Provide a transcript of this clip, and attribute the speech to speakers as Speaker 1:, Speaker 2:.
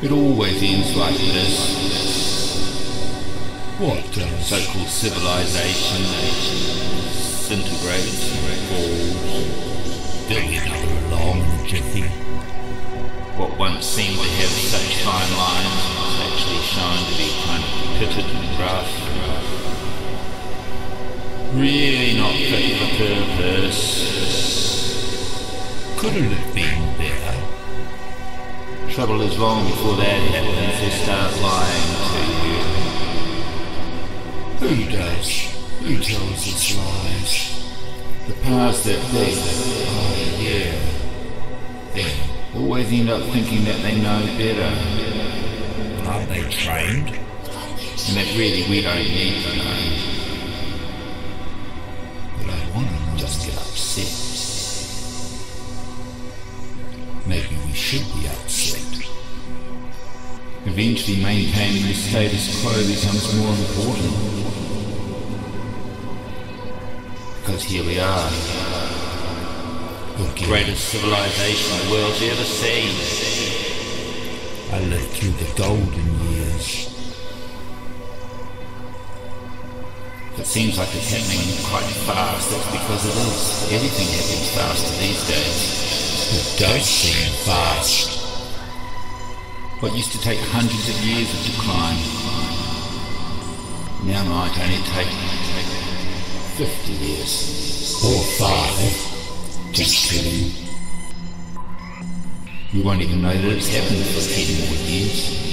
Speaker 1: It always ends like this.
Speaker 2: What does?
Speaker 1: So-called civilization disintegrates, falls.
Speaker 2: There'll be another alarm in a jiffy.
Speaker 1: What once seemed to have such fine lines is actually shown to be kind of pitted and rough. Really not fit for purpose.
Speaker 2: Couldn't have been better.
Speaker 1: Trouble is long before that happens, they start lying to you.
Speaker 2: Who does? Who tells us lies?
Speaker 1: The powers that be.
Speaker 2: Oh, yeah. Them.
Speaker 1: Always end up thinking that they know better.
Speaker 2: Aren't they trained?
Speaker 1: And that really we don't need to know.
Speaker 2: But I want to know.
Speaker 1: Just get upset.
Speaker 2: Maybe we should be upset.
Speaker 1: Eventually maintaining the status quo becomes more important. Because here we are.
Speaker 2: Okay.
Speaker 1: Greatest civilization the world's ever seen.
Speaker 2: I lived through the golden years.
Speaker 1: If it seems like it's happening quite fast, that's because it is. Everything happens faster these days.
Speaker 2: It does seem fast.
Speaker 1: What used to take hundreds of years of decline now might only take 50 years.
Speaker 2: Or 5. Just kidding.
Speaker 1: We won't even know that it's happened for 10 more years.